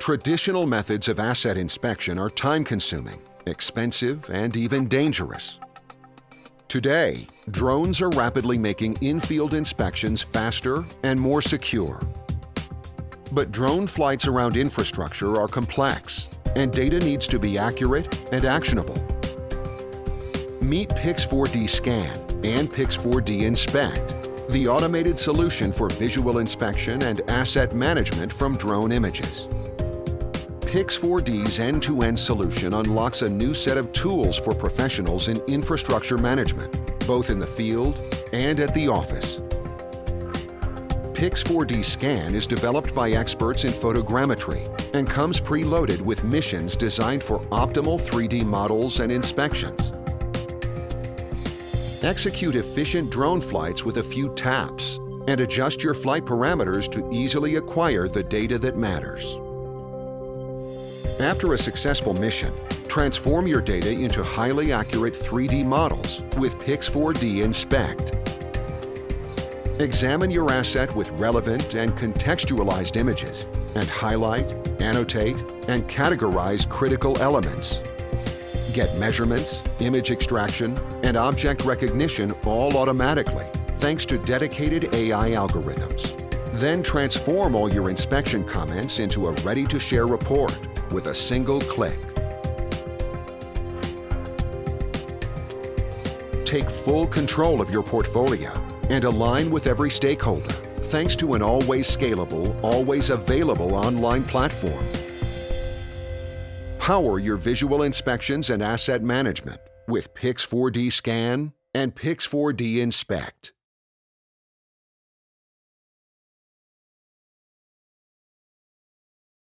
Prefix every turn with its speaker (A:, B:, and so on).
A: Traditional methods of asset inspection are time-consuming, expensive, and even dangerous. Today, drones are rapidly making in-field inspections faster and more secure. But drone flights around infrastructure are complex, and data needs to be accurate and actionable. Meet Pix4Dscan and Pix4Dinspect, the automated solution for visual inspection and asset management from drone images. Pix4D's end-to-end solution unlocks a new set of tools for professionals in infrastructure management, both in the field and at the office. Pix4Dscan is developed by experts in photogrammetry and comes preloaded with missions designed for optimal 3D models and inspections. Execute efficient drone flights with a few taps and adjust your flight parameters to easily acquire the data that matters. After a successful mission, transform your data into highly accurate 3D models with Pix4Dinspect. Examine your asset with relevant and contextualized images and highlight, annotate, and categorize critical elements. Get measurements, image extraction, and object recognition all automatically thanks to dedicated AI algorithms. Then transform all your inspection comments into a ready-to-share report with a single click. Take full control of your portfolio and align with every stakeholder thanks to an always scalable, always available online platform. Power your visual inspections and asset management with Pix4Dscan and Pix4Dinspect.